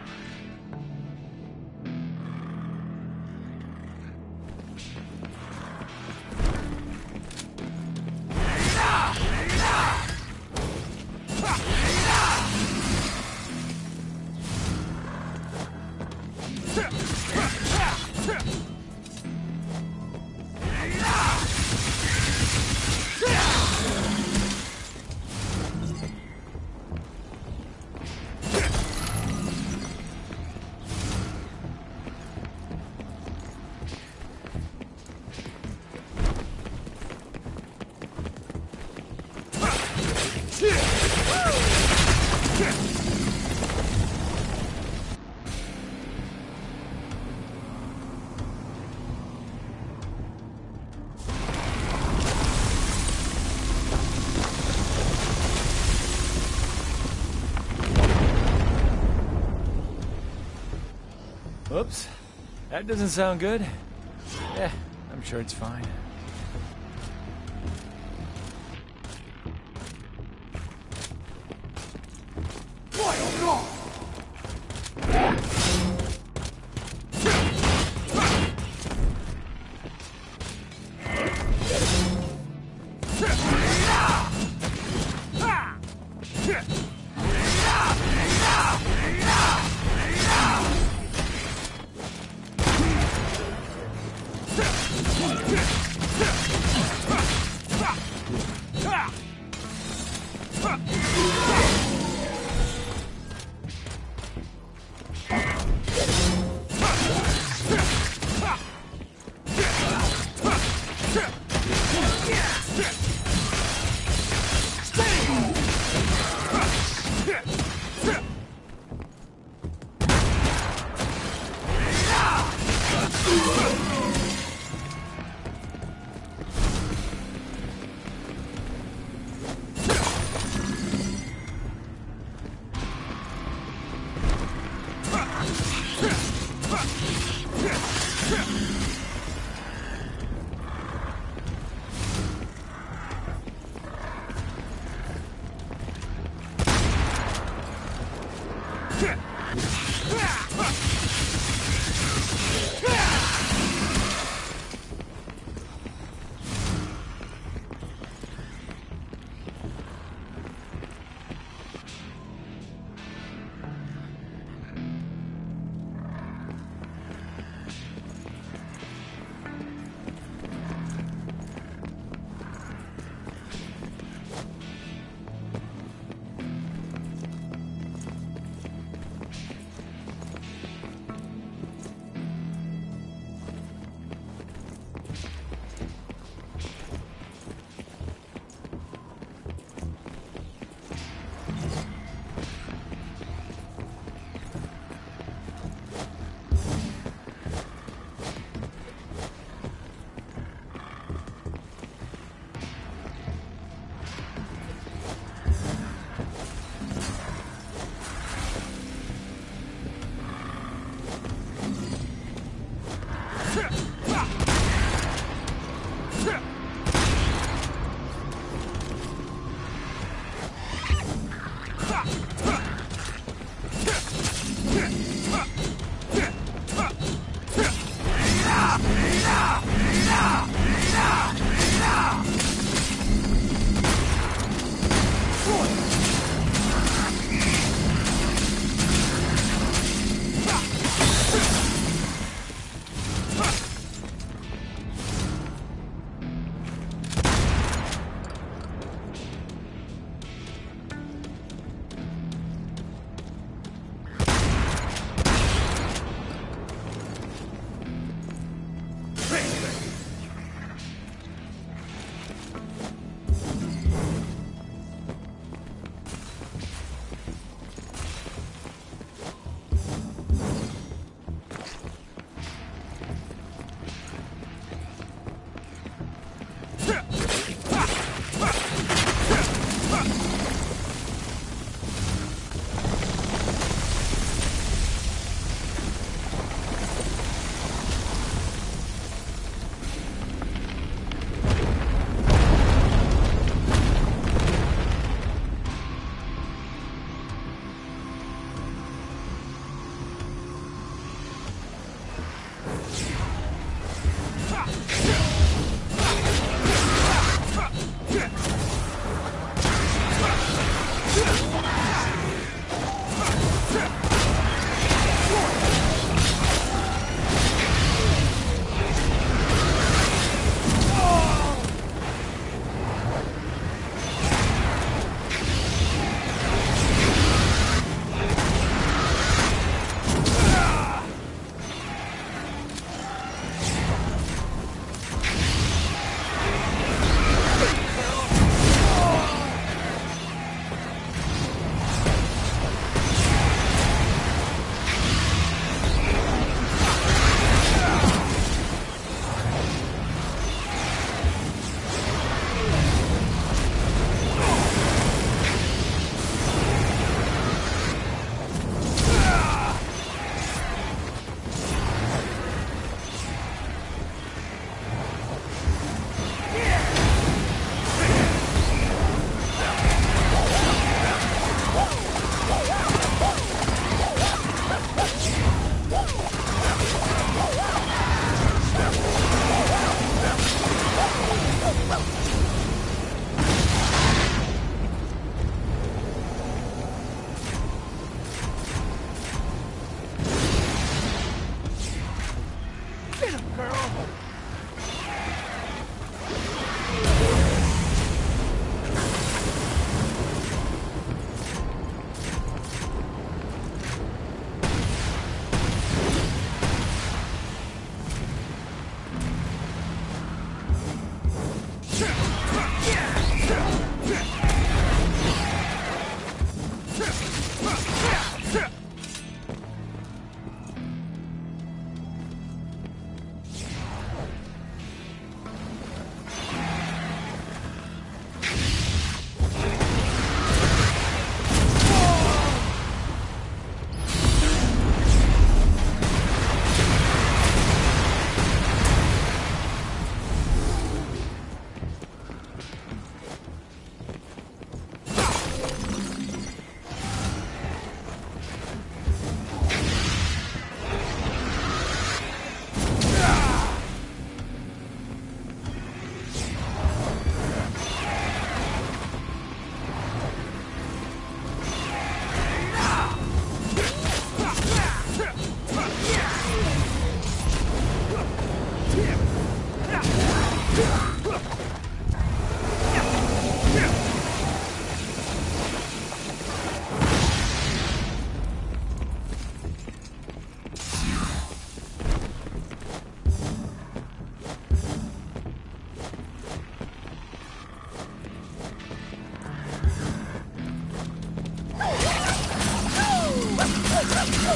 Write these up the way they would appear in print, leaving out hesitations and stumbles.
Whoops. That doesn't sound good. Yeah, I'm sure it's fine.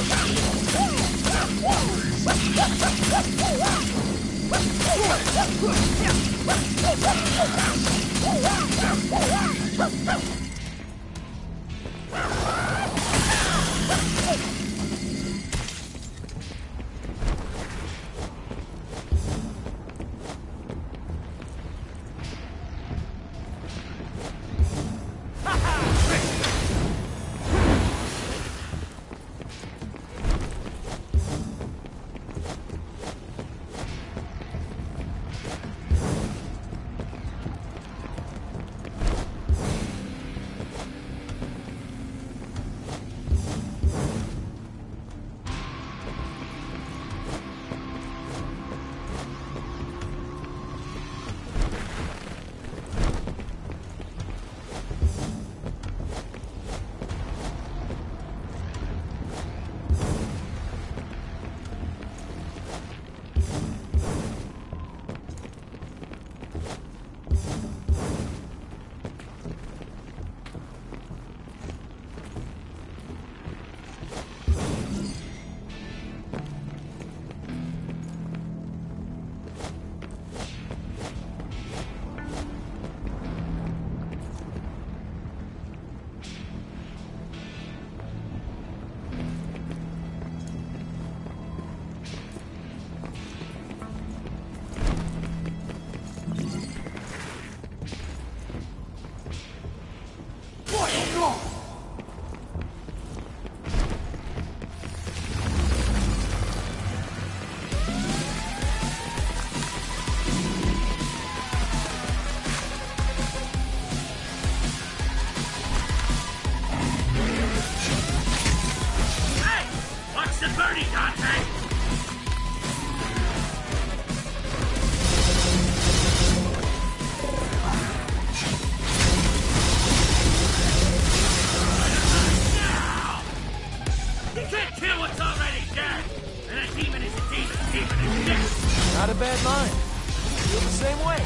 Not a bad mind. Feel the same way.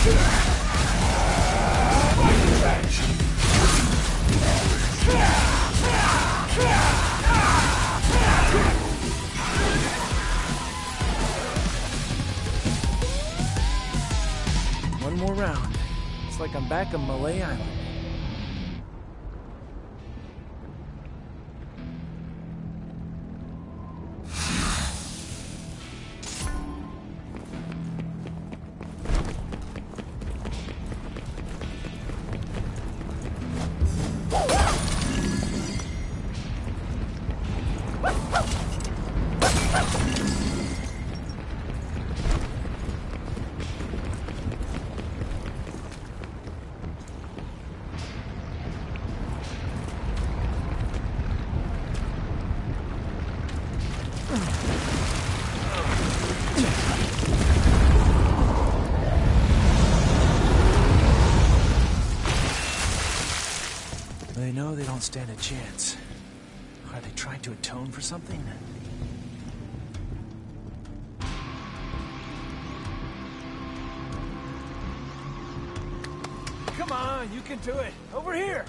One more round. It's like I'm back on Malay Island. They know they don't stand a chance. Are they trying to atone for something? Come on, you can do it. Over here.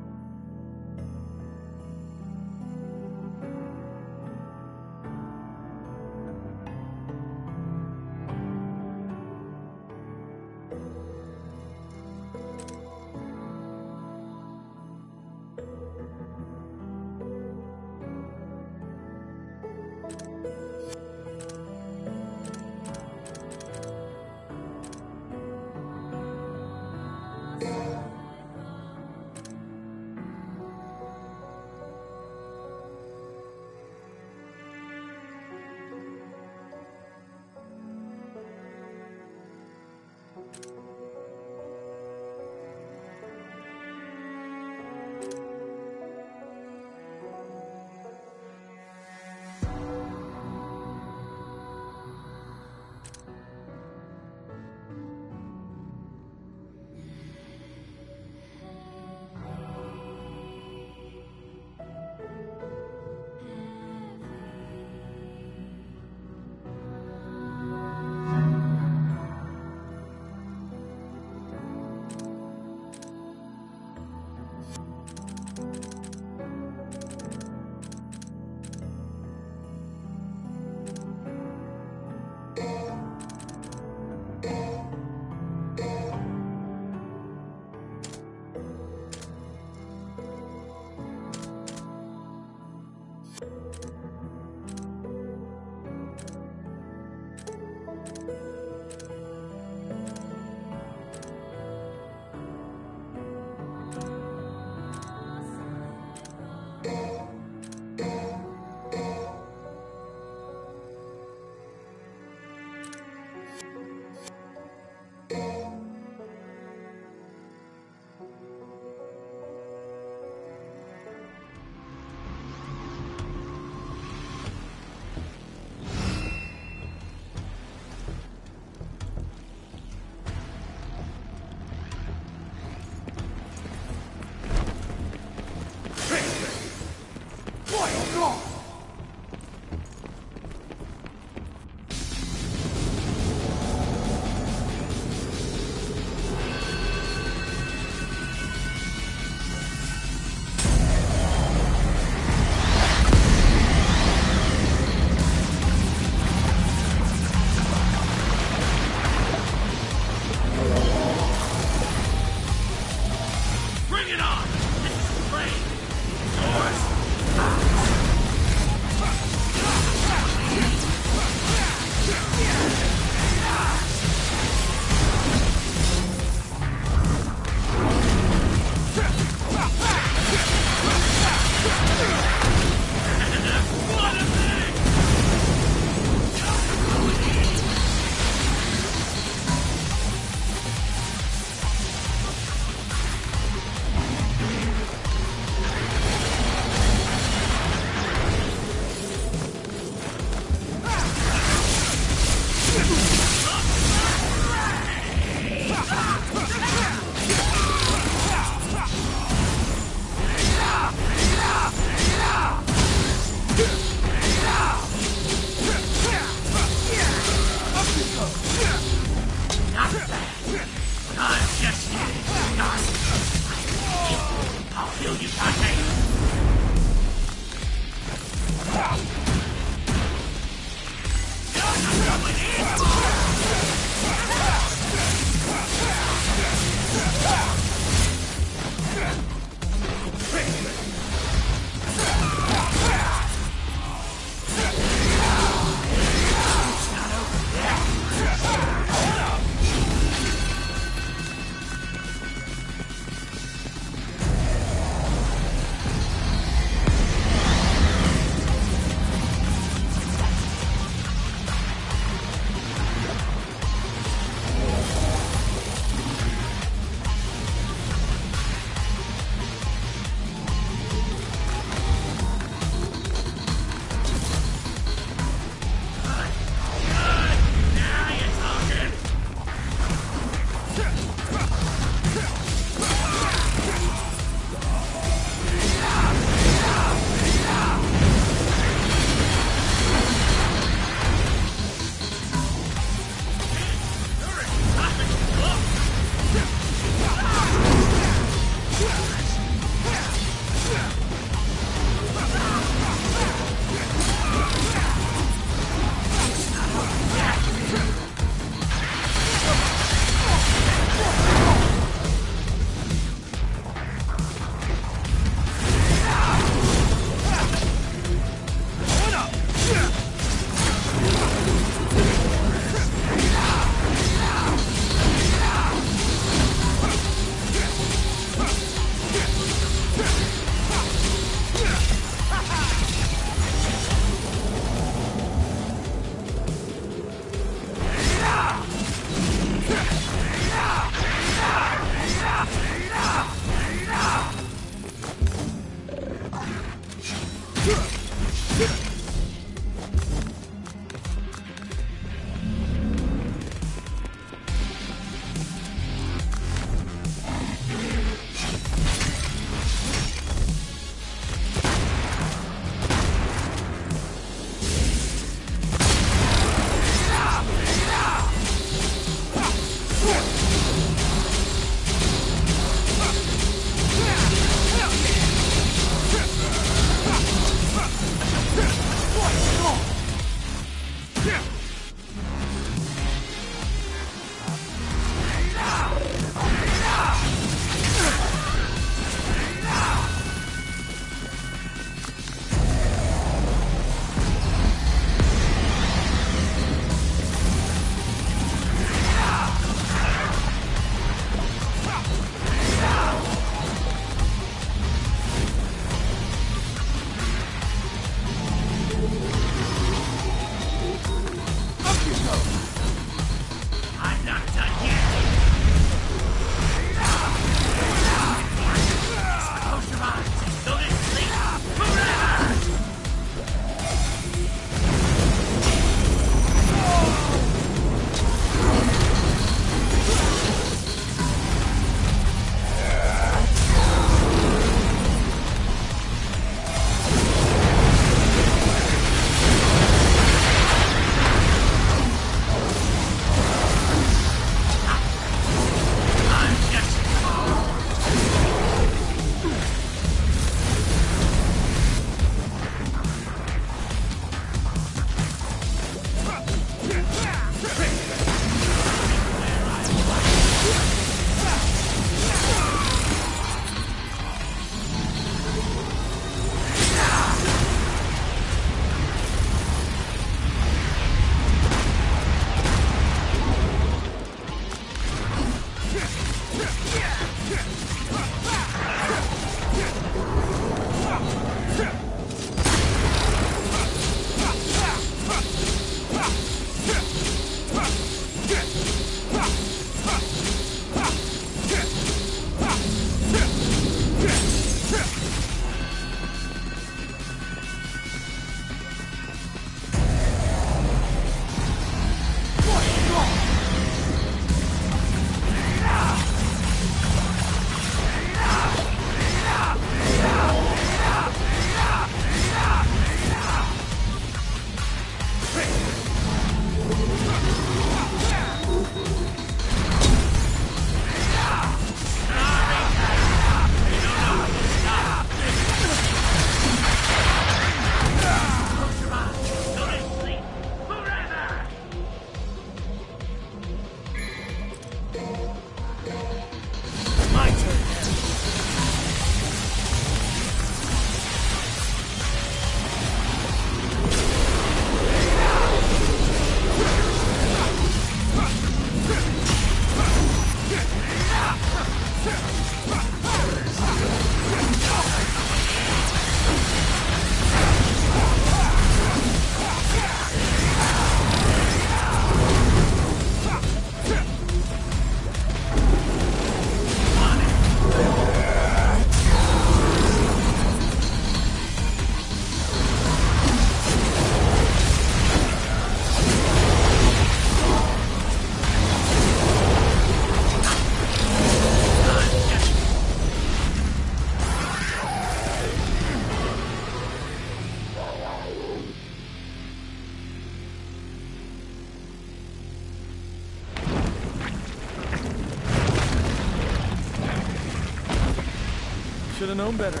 Should have known better.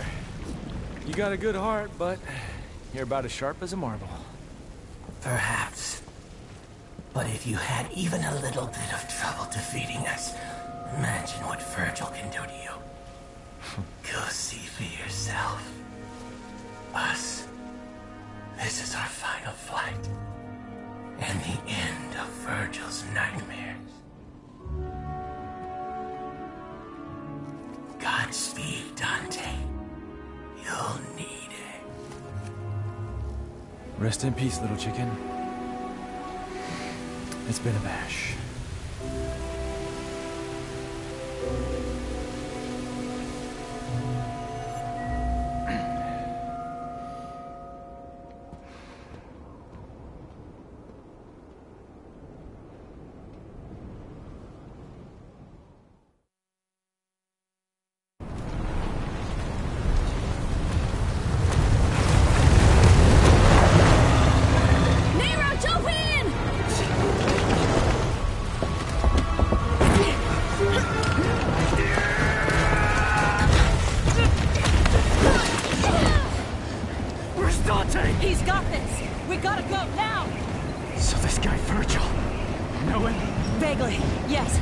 You got a good heart, but you're about as sharp as a marble. Perhaps. But if you had even a little bit of trouble defeating us, imagine what Virgil can do to you. Go see for yourself. Us. This is our final fight. And the end of Virgil's nightmares. Godspeed, Dante. You'll need it. Rest in peace, little chicken. It's been a bash. got this! We gotta go, now! So this guy Virgil... know him? Vaguely, yes.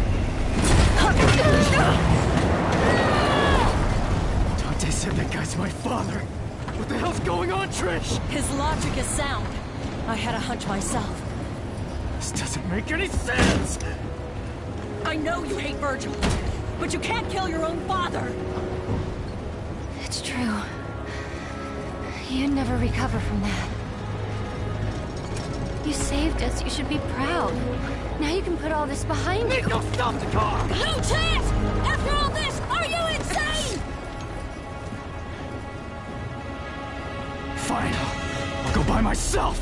Dante said that guy's my father. What the hell's going on, Trish? His logic is sound. I had a hunch myself. This doesn't make any sense! I know you hate Virgil, but you can't kill your own father! It's true. You'd never recover from that. You saved us, you should be proud. Now you can put all this behind you. Nico, stop the car! No chance! After all this, are you insane?! Fine, I'll go by myself!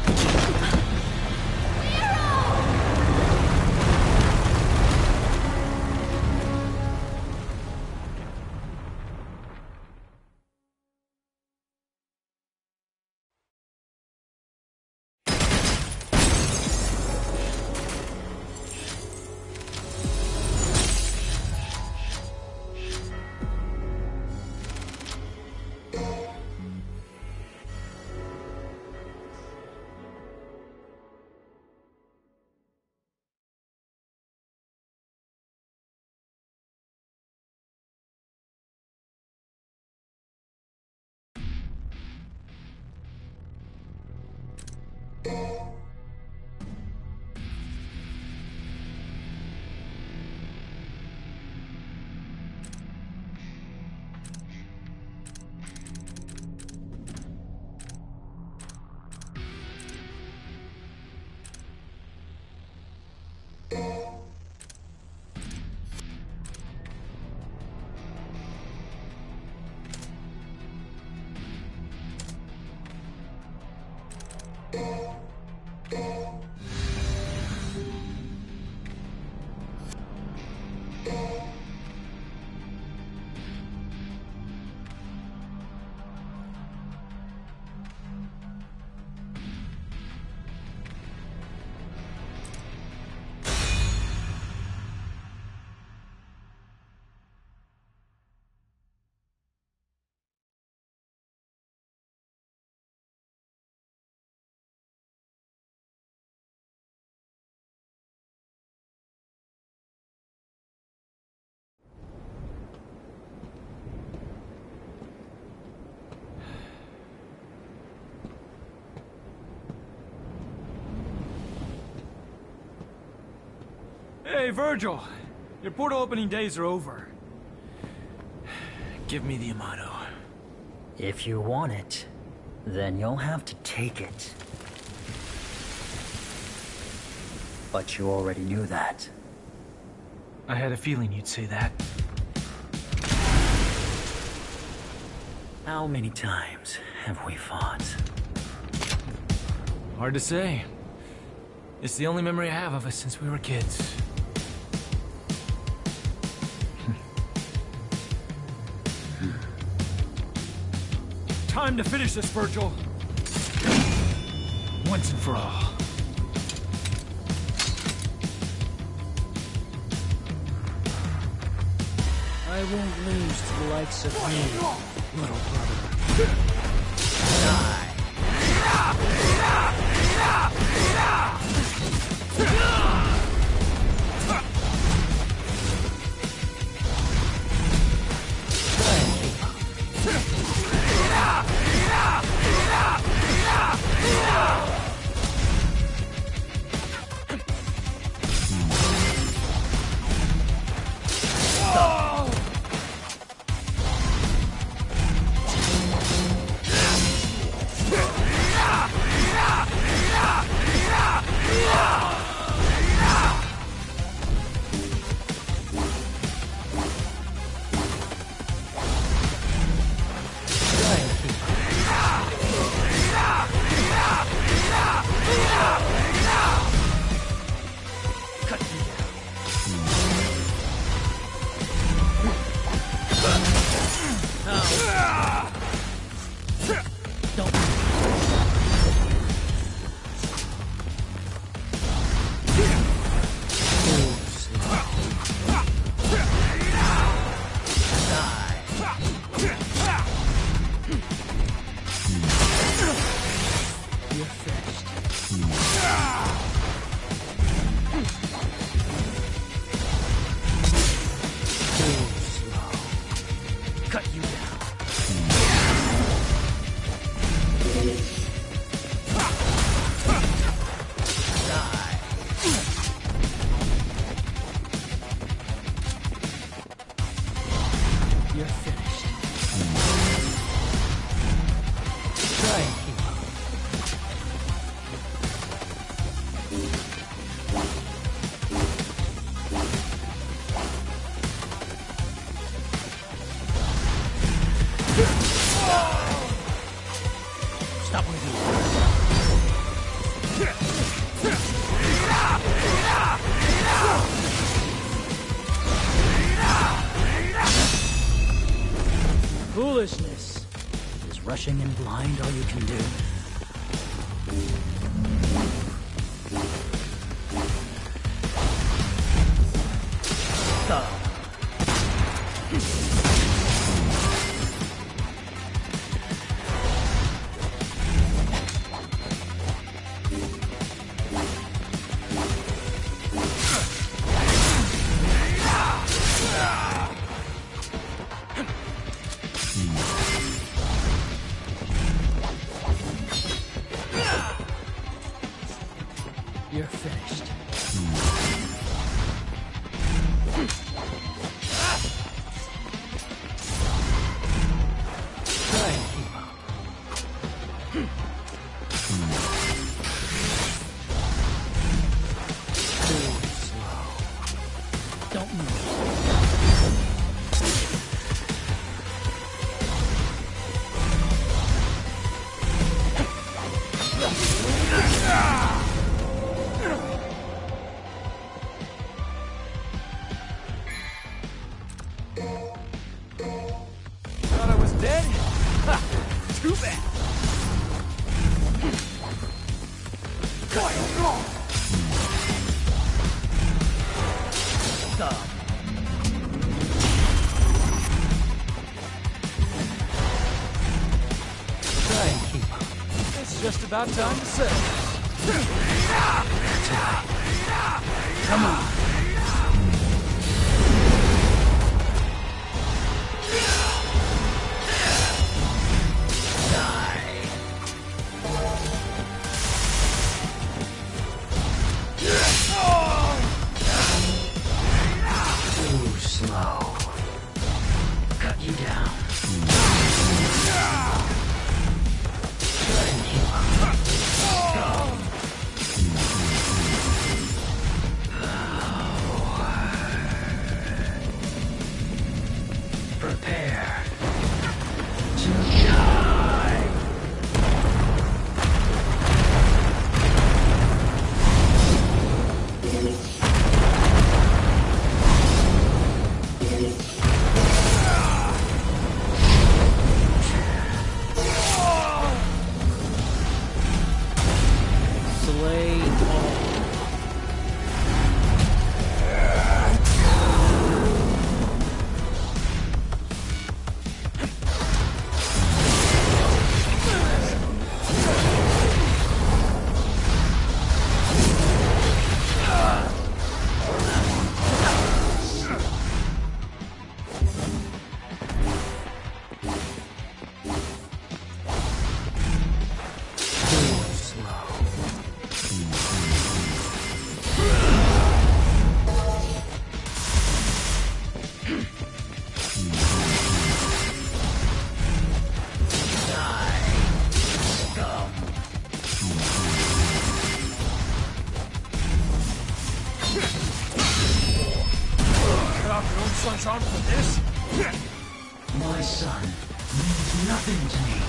Hey, Virgil! Your portal opening days are over. Give me the Amato. If you want it, then you'll have to take it. But you already knew that. I had a feeling you'd say that. How many times have we fought? Hard to say. It's the only memory I have of us since we were kids. Time to finish this, Virgil. Once and for all. I won't lose to the likes of you, little brother. Die. Foolishness. Is rushing in blind all you can do? You're finished. Try and keep up. Too slow. Don't move. Thought I was dead? Ha! Too bad. Try and keep up. It's just about time to settle. Come on. Too slow. Cut you down. Try and keep up. Prepare to die. Slay all. Cut off your own son's arm for this? My son means nothing to me.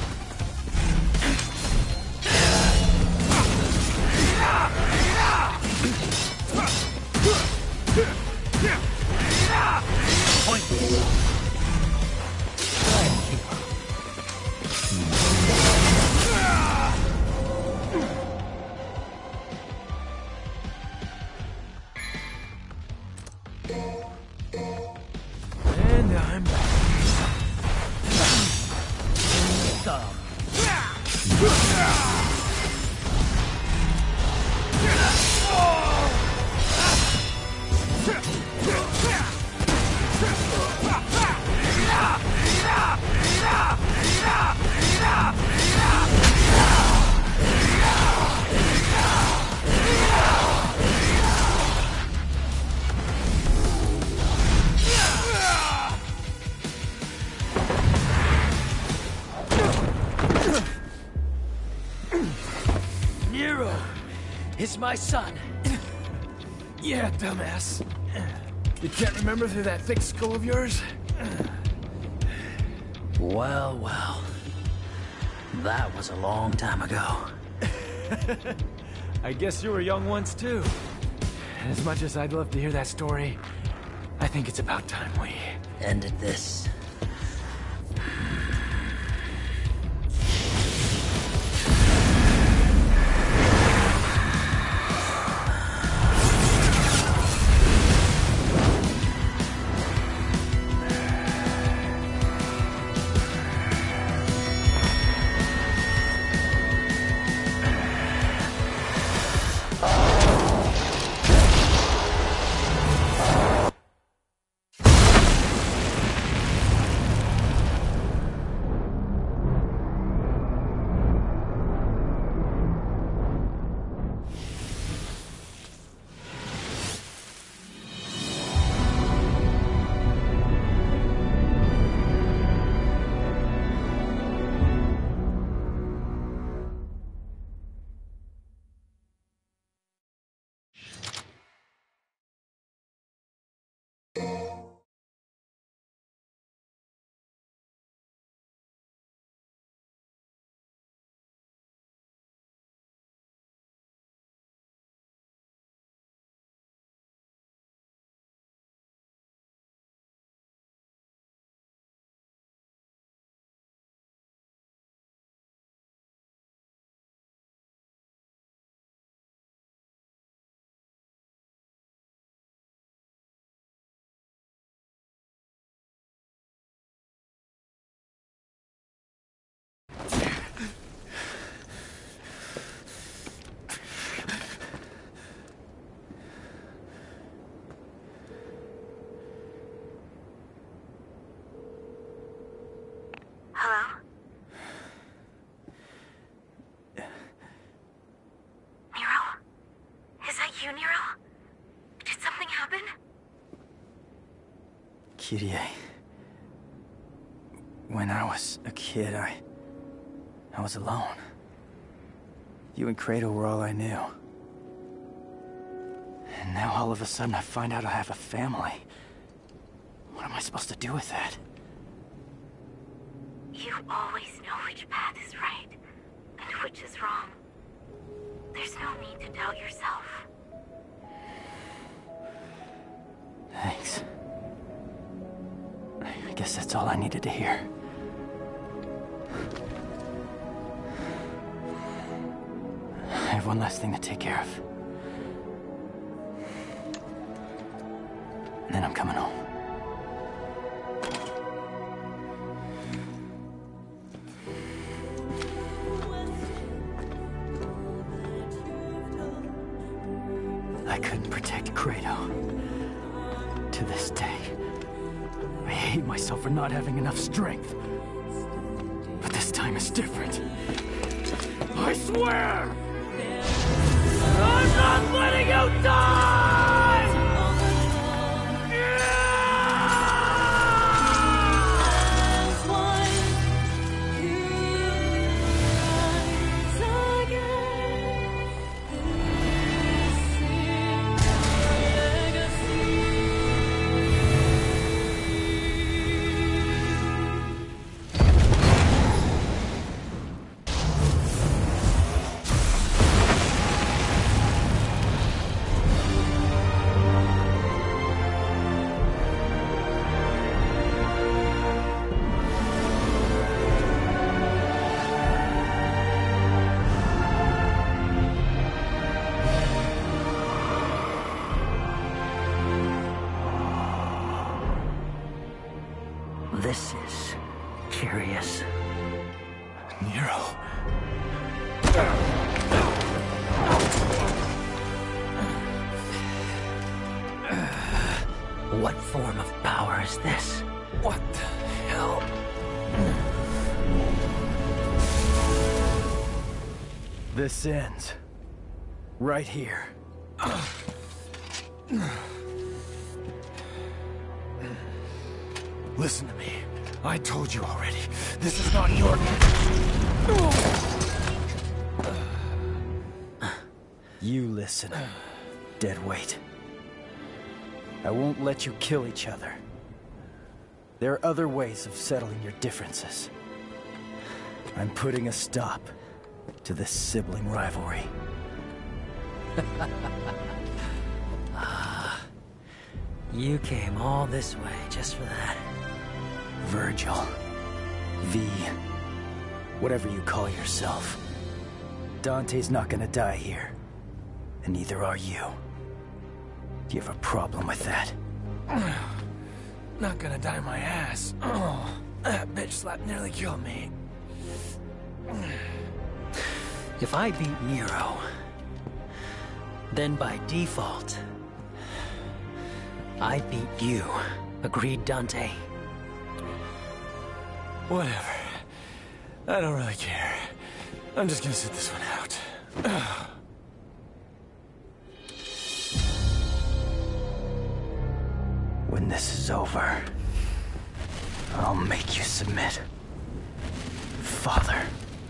Pointless. Try and keep up. And I'm back. Nero is my son. Yeah, dumbass. You can't remember through that thick skull of yours? Well, well. That was a long time ago. I guess you were young once, too. As much as I'd love to hear that story, I think it's about time we ended this. Kyrie. When I was a kid, I was alone. You and Kratos were all I knew. And now all of a sudden I find out I have a family. What am I supposed to do with that? You always know which path is right and which is wrong. There's no need to doubt yourself. Thanks. I guess that's all I needed to hear. I have one last thing to take care of. And then I'm coming home. I couldn't protect Kratos. To this day, I hate myself for not having enough strength. But this time is different. I swear! I'm not letting you die! This is curious. Nero. What form of power is this? What the hell? This ends right here. Listen to me. I told you already. This is not your... You listen, deadweight. I won't let you kill each other. There are other ways of settling your differences. I'm putting a stop to this sibling rivalry. You came all this way just for that. Virgil. V. Whatever you call yourself. Dante's not gonna die here. And neither are you. Do you have a problem with that? Not gonna die my ass. Oh, that bitch slap nearly killed me. If I beat Nero, then by default, I beat you. Agreed, Dante? Whatever. I don't really care. I'm just gonna sit this one out. When this is over, I'll make you submit. Father.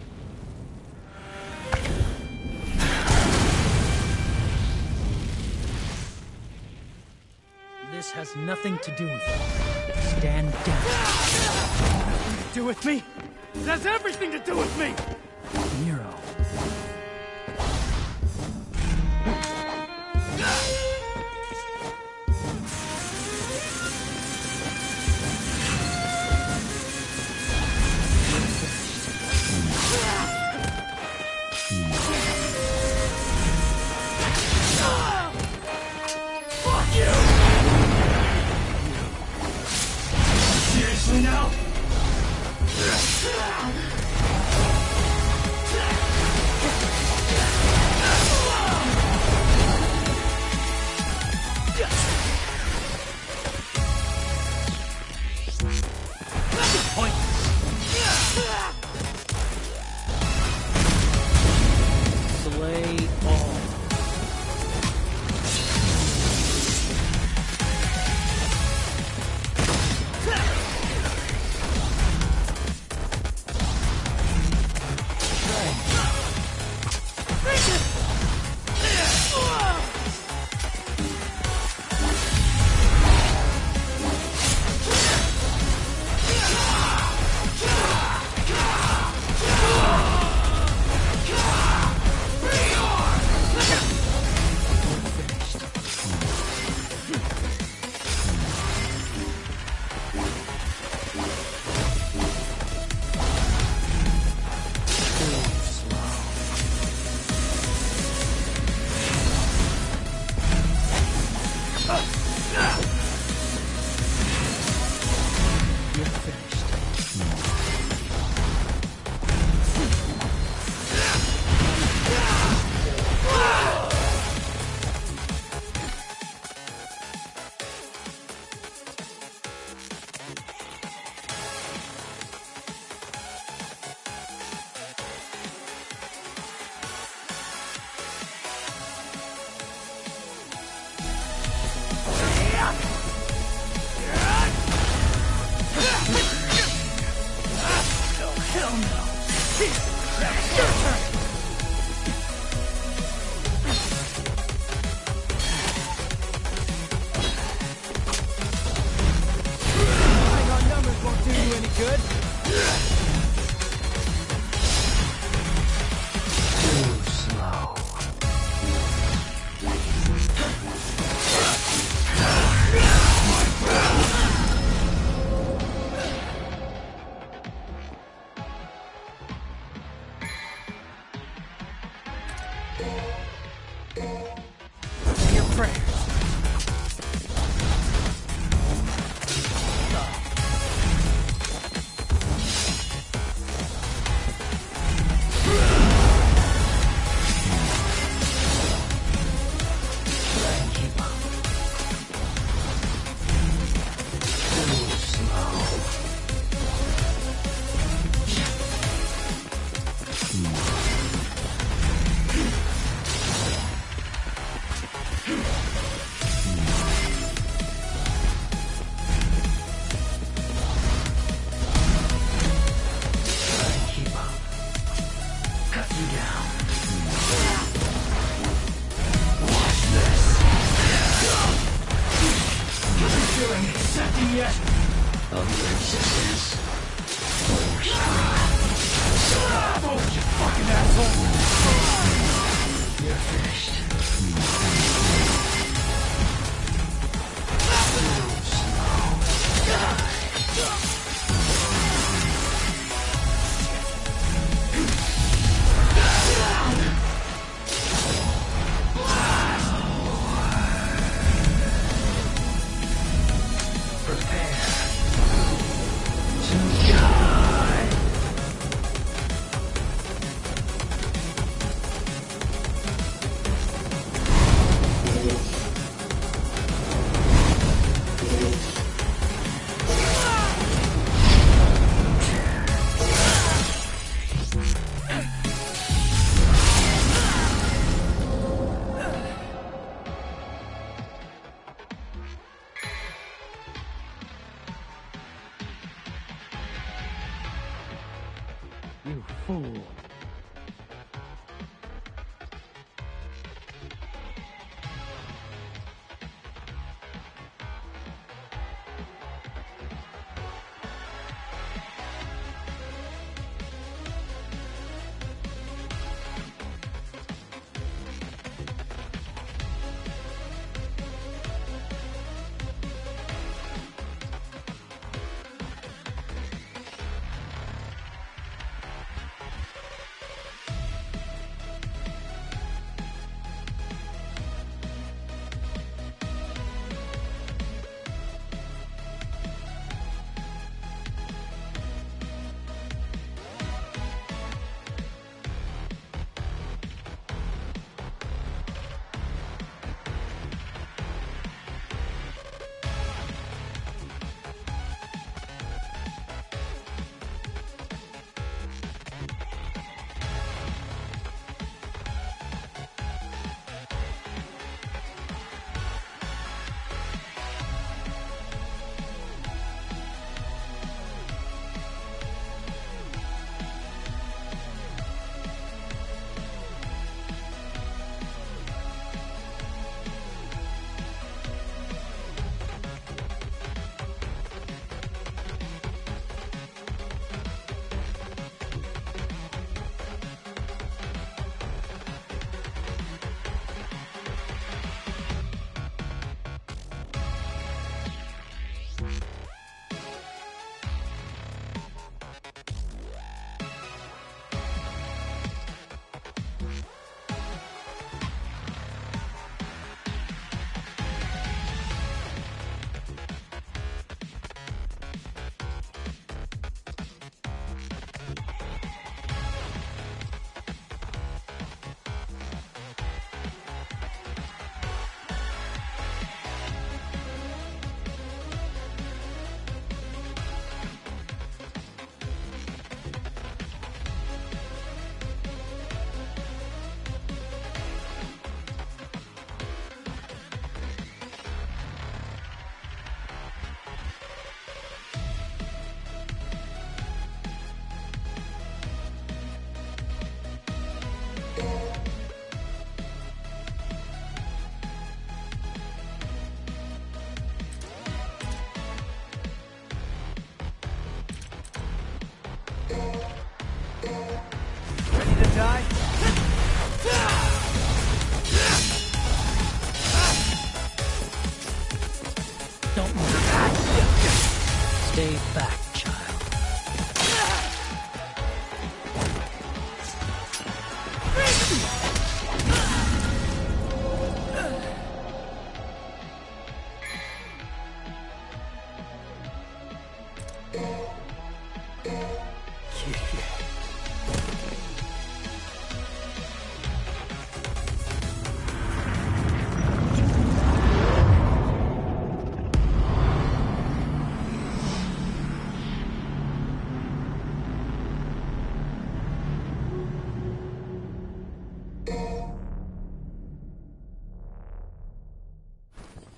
This has nothing to do with you. Stand down. Nothing to do with me? It has everything to do with me! Nero. Seriously now? Slay all.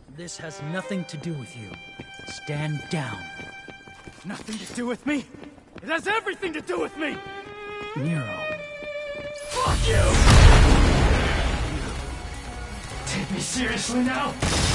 This has nothing to do with you. Stand down. Nothing to do with me? It has everything to do with me! Nero. Fuck you! Take me seriously now?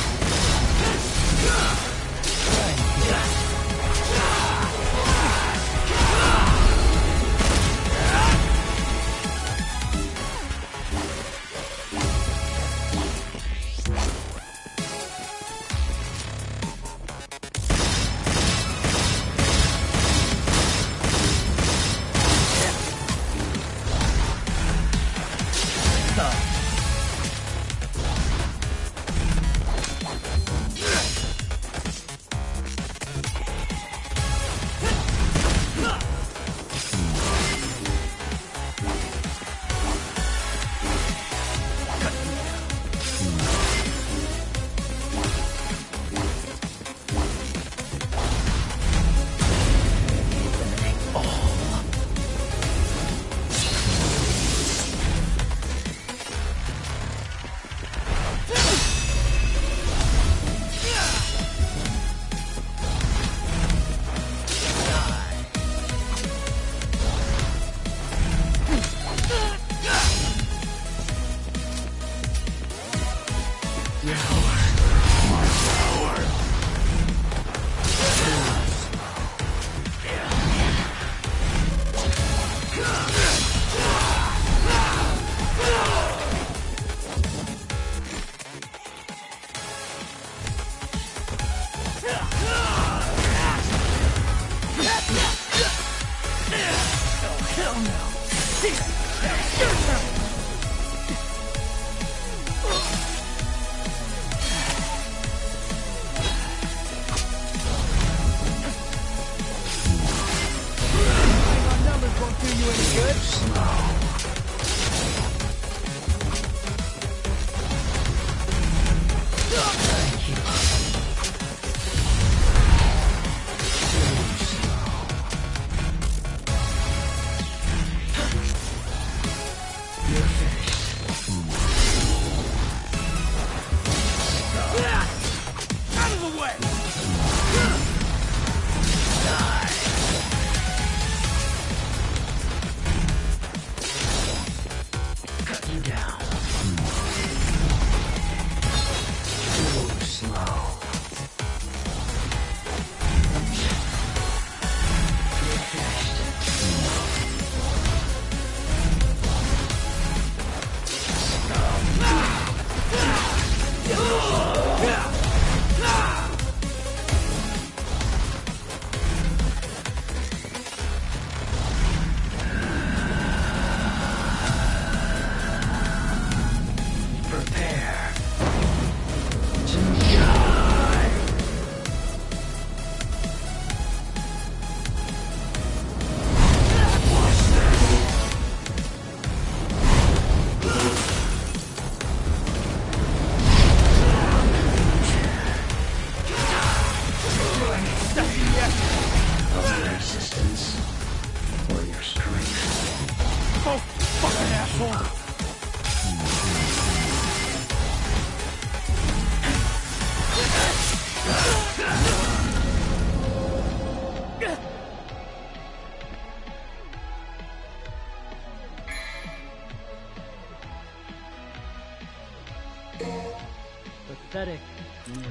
Pathetic, Nero.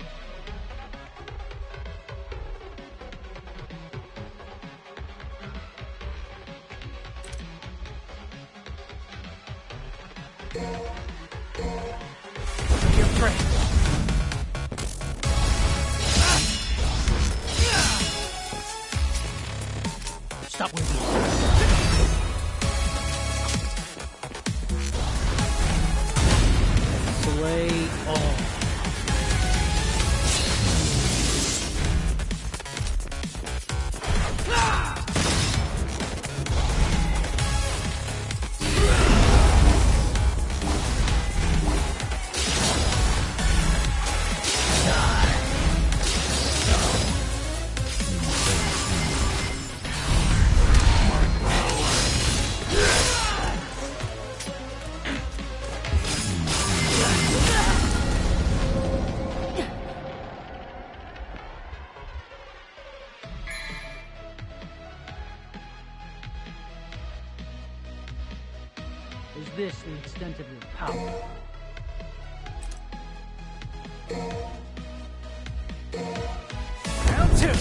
You're free. Stop waiting. Play all. this the extent of your power? Round two.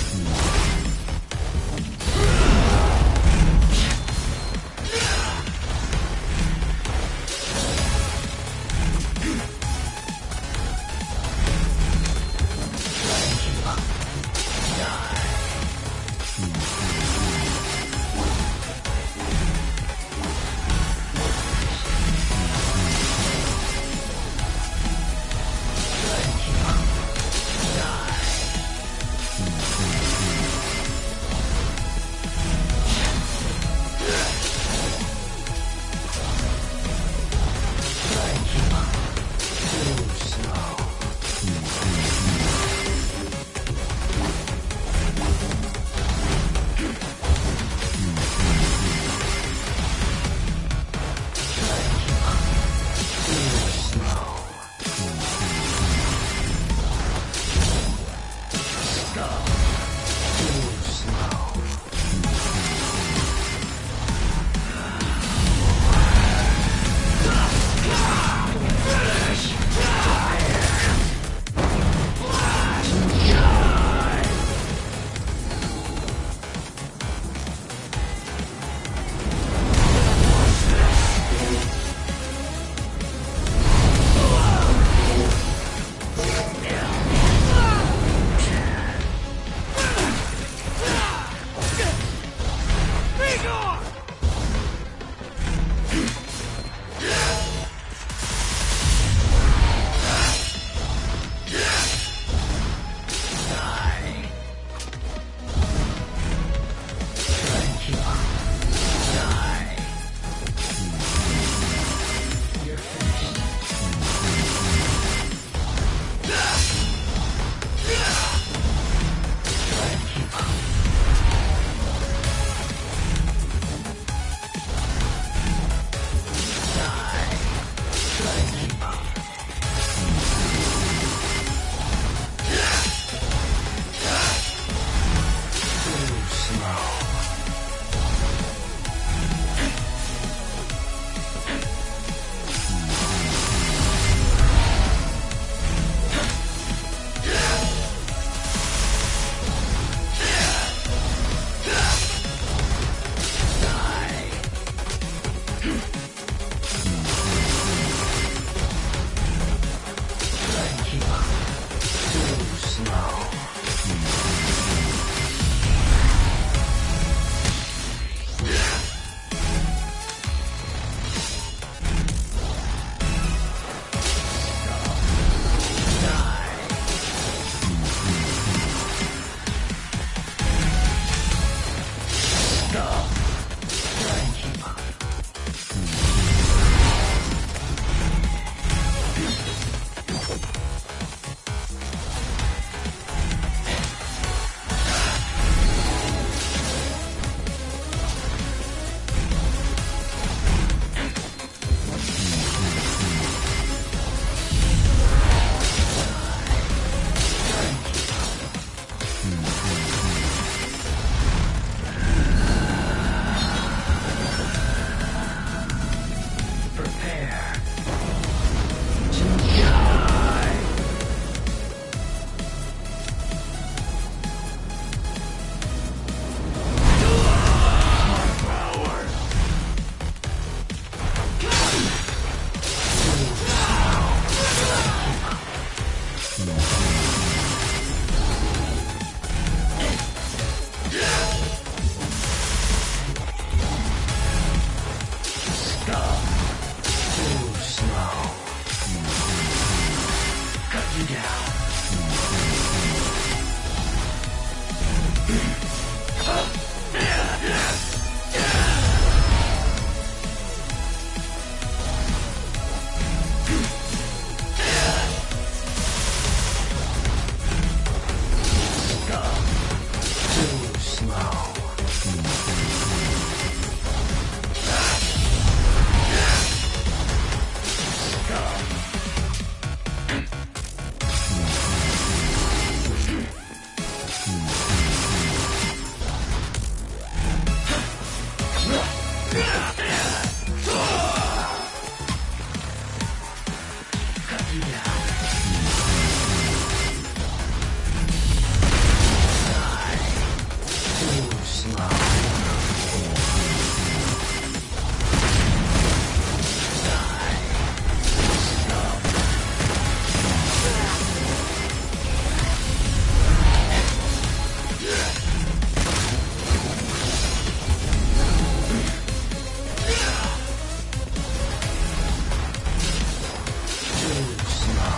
Too slow.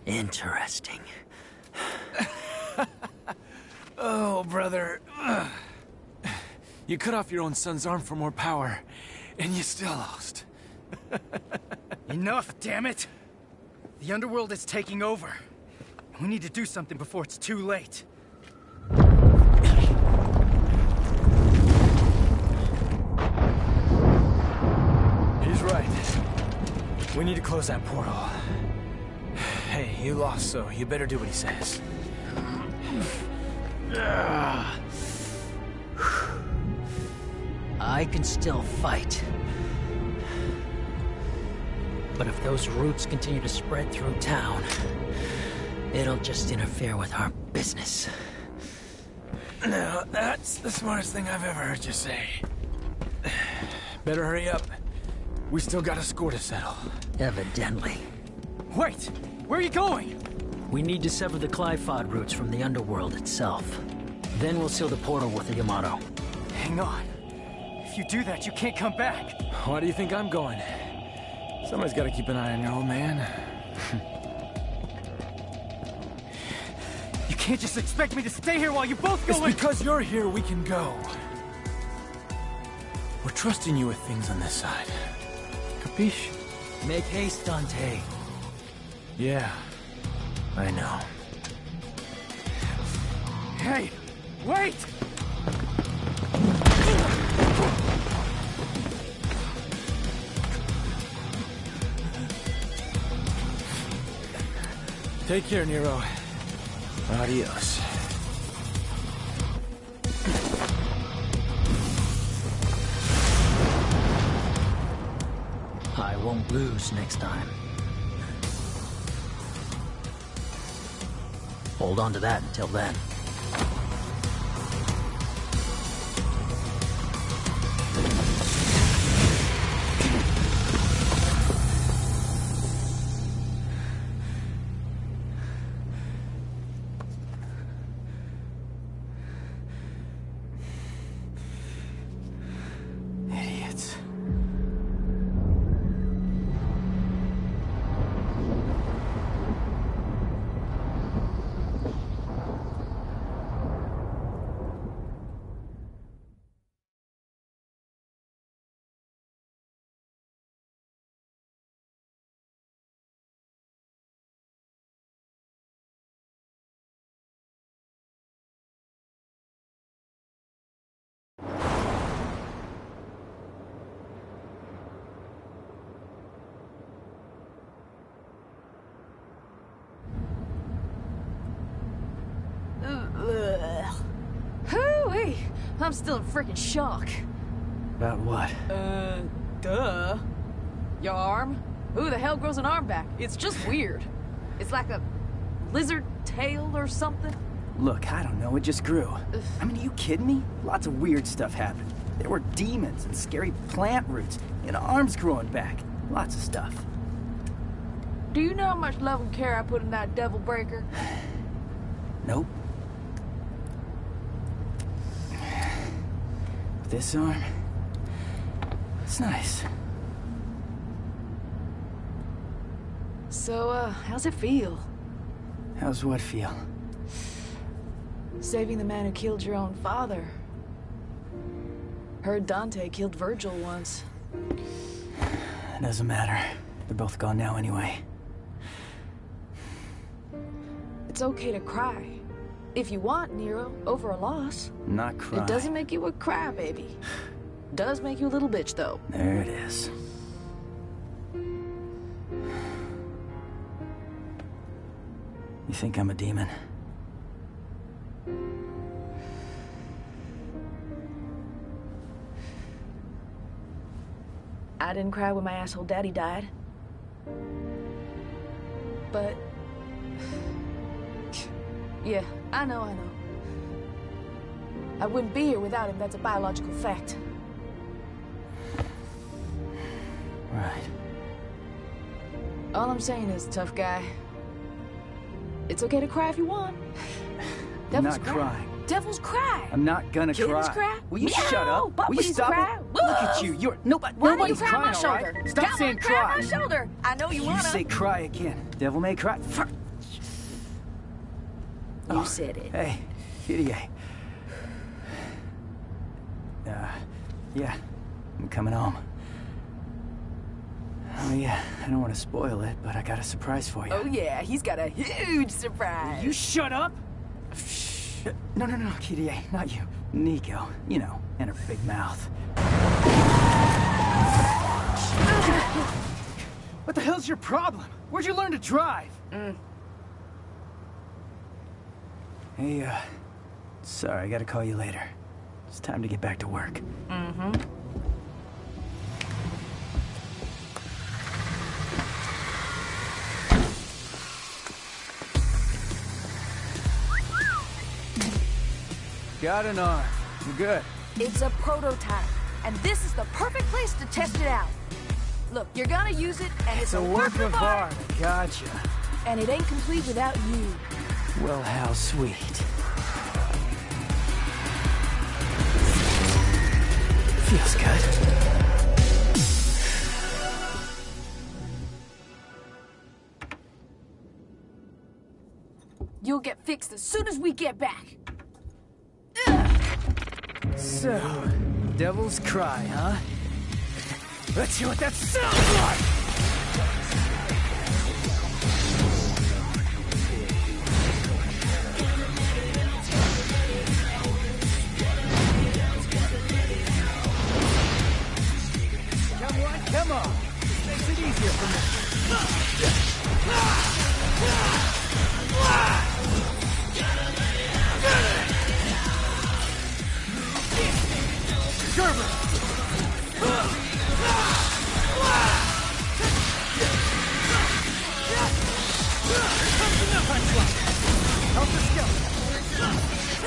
Interesting. Oh, brother. Ugh. You cut off your own son's arm for more power, and you still lost. Enough, damn it! The underworld is taking over. We need to do something before it's too late. He's right. We need to close that portal. Hey, you lost, so you better do what he says. I can still fight. But if those roots continue to spread through town, it'll just interfere with our business. Now, that's the smartest thing I've ever heard you say. Better hurry up. We still got a score to settle. Evidently. Wait! Where are you going? We need to sever the Clifod roots from the underworld itself. Then we'll seal the portal with the Yamato. Hang on. If you do that, you can't come back. Why do you think I'm going? Somebody's got to keep an eye on your old man. You can't just expect me to stay here while you both go. It's because you're here we can go. We're trusting you with things on this side. Capiche? Make haste, Dante. Yeah, I know. Hey, wait! Take care, Nero. Adios. I won't lose next time. Hold on to that until then. Idiots. Hoo-wee! I'm still in freaking shock. About what? Duh. Your arm? Who the hell grows an arm back? It's just weird. It's like a lizard tail or something. Look, I don't know, it just grew. I mean, are you kidding me? Lots of weird stuff happened. There were demons and scary plant roots, and arms growing back. Lots of stuff. Do you know how much love and care I put in that devil breaker? Nope. This arm, it's nice. So, how's it feel? How's what feel? Saving the man who killed your own father. Heard Dante killed Virgil once. It doesn't matter. They're both gone now anyway. It's okay to cry. If you want, Nero, over a loss. Not cry. It doesn't make you a crybaby. Does make you a little bitch, though. There it is. You think I'm a demon? I didn't cry when my asshole daddy died. But... yeah, I know. I wouldn't be here without him, that's a biological fact. Right. All I'm saying is, tough guy, it's okay to cry if you want. I'm Devils not crying. Devils cry. I'm not gonna Kittens cry. cry. Will you Meow. shut up? Will you Puppies stop cry. it? Look at you. You're Why nobody's do you cry on my crying, all shoulder? right? Stop Come saying on, cry on cry. my shoulder. I know you You wanna. say cry again. Devil may cry. You said it. Hey, Kitty. Yeah, I'm coming home. Oh yeah, I don't want to spoil it, but I got a surprise for you. Oh yeah, he's got a huge surprise. You shut up! No, Kitty, not you. Nico, you know, and her big mouth. What the hell's your problem? Where'd you learn to drive? Hey, sorry, I gotta call you later. It's time to get back to work. Got an arm. You're good. It's a prototype, and this is the perfect place to test it out. Look, you're gonna use it, and it's It's a work of art. Gotcha. And it ain't complete without you. Well, how sweet. Feels good. You'll get fixed as soon as we get back. So, Devil's Cry, huh? Let's hear what that sounds like! Come on! This makes it easier for me. Gerber! Help the skeleton!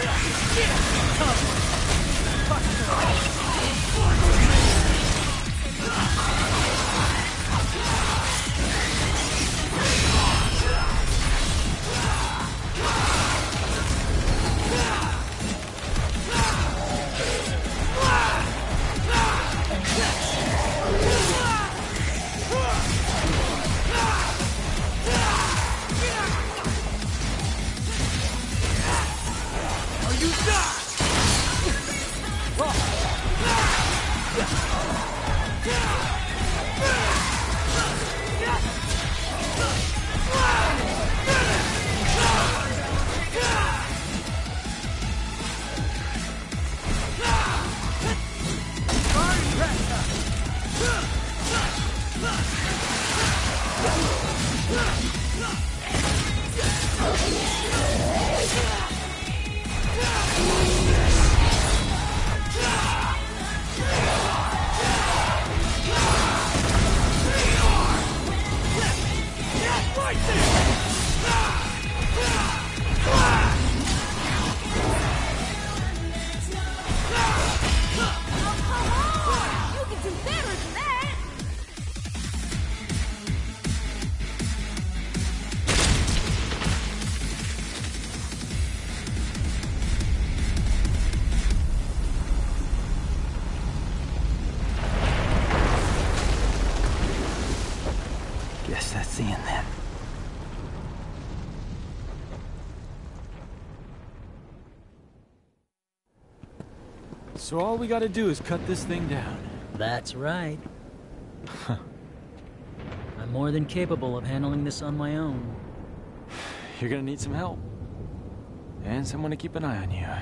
Guess that's the end then. So all we gotta do is cut this thing down. That's right. I'm more than capable of handling this on my own. You're gonna need some help. And someone to keep an eye on you.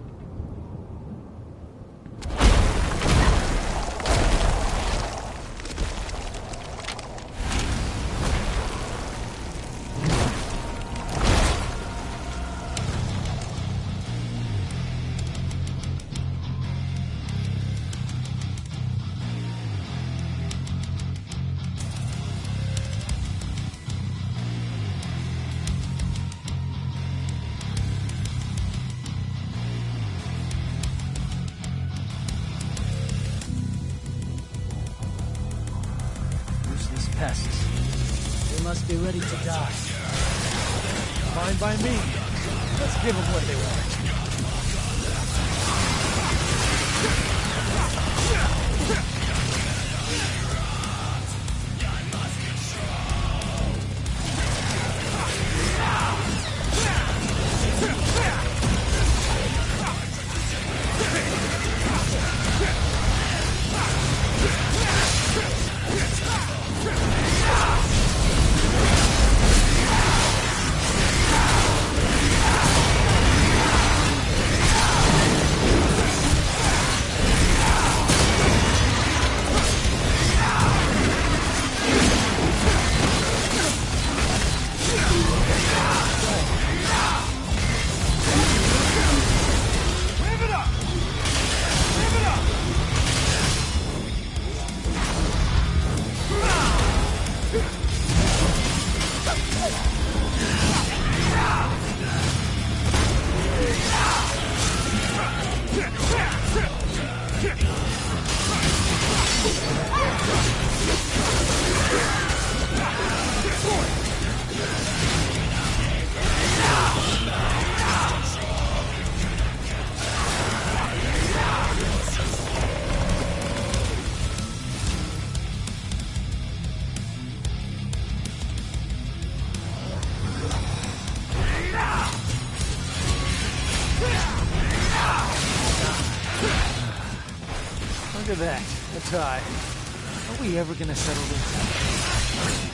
Useless pests. They must be ready to die. Fine by me. Let's give them what they want. Look at that. A tie. Are we ever gonna settle this?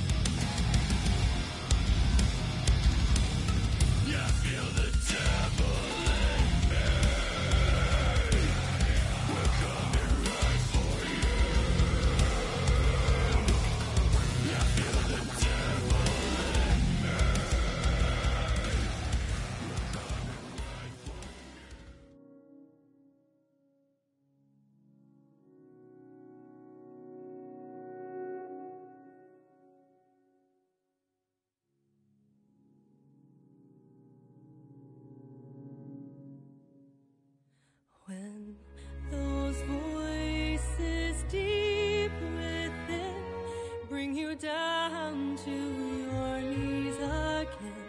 When those voices deep within bring you down to your knees again,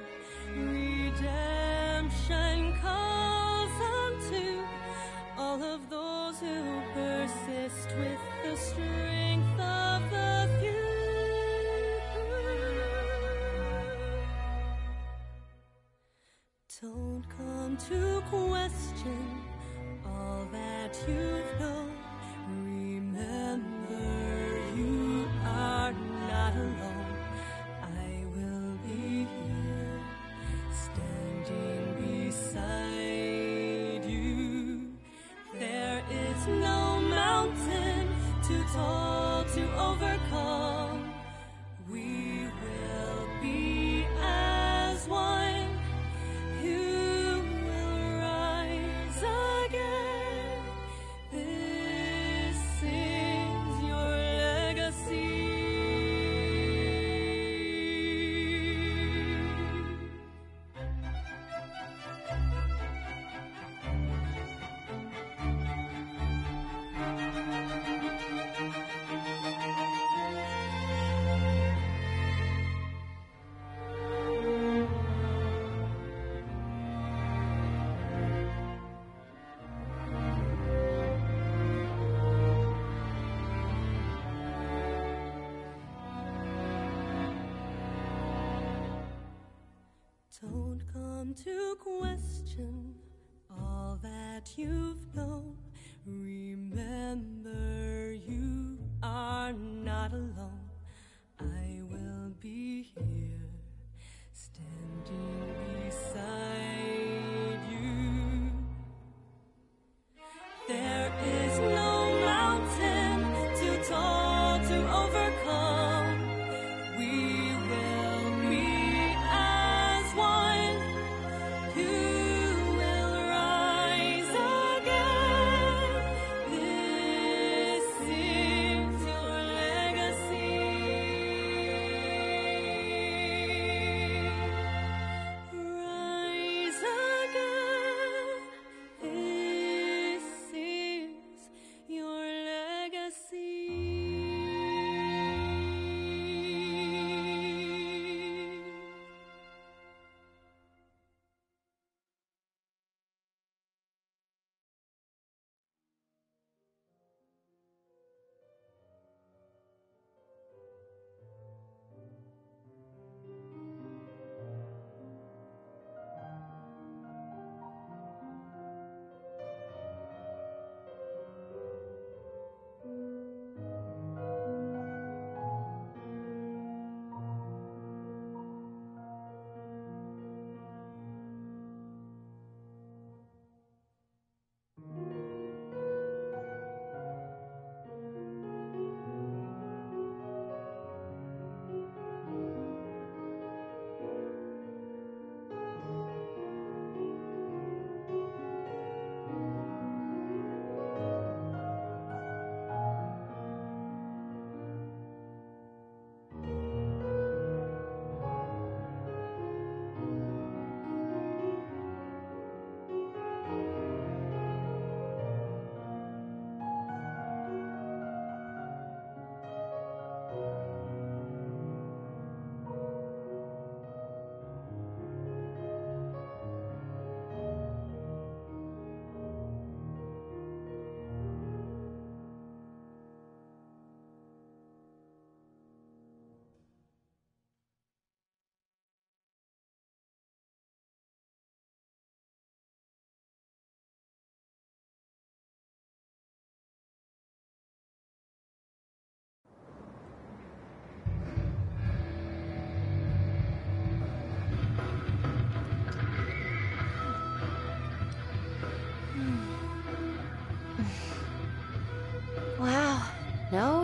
redemption calls unto all of those who persist with the strength of the few. Don't come to question all that you've known. Remember, you are not alone. I will be here, standing beside you. There is no mountain too tall to overcome. We will be as one. Don't come to question all that you've known. Remember, you are not alone. I will be here, standing beside you. There is no mountain too tall to overcome. We will be as one. You will rise again. This is your legacy.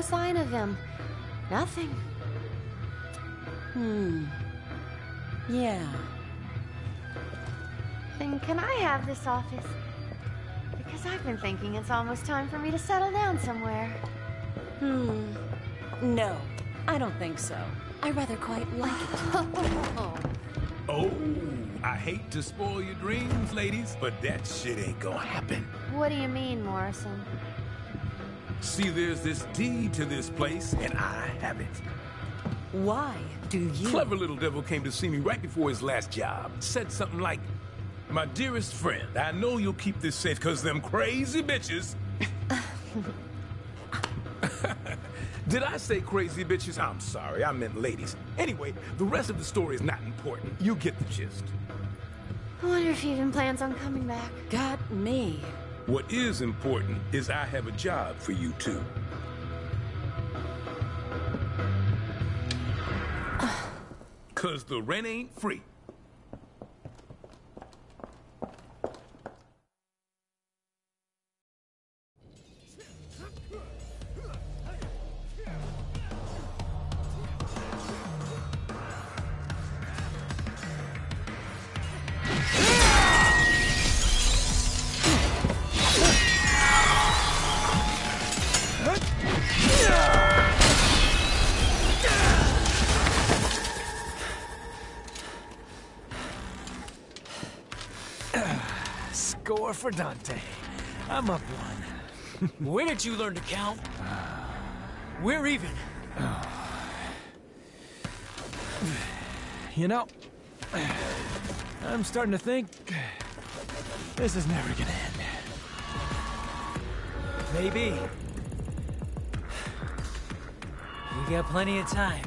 sign of him. Nothing. Yeah. Then can I have this office? Because I've been thinking it's almost time for me to settle down somewhere. No, I don't think so. I rather quite like it. Oh, I hate to spoil your dreams, ladies, but that shit ain't gonna happen. What do you mean, Morrison? See, there's this deed to this place, and I have it. Why do you? Clever little devil came to see me right before his last job. Said something like, "My dearest friend, I know you'll keep this safe because them crazy bitches..." Did I say crazy bitches? I'm sorry, I meant ladies. Anyway, the rest of the story is not important. You get the gist. I wonder if he even plans on coming back. Got me. What is important is I have a job for you two. Cause the rent ain't free. Score for Dante. I'm up one. Where did you learn to count? We're even. You know, I'm starting to think this is never gonna end. Maybe. We got plenty of time.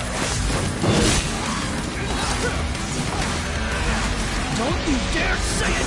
Don't you dare say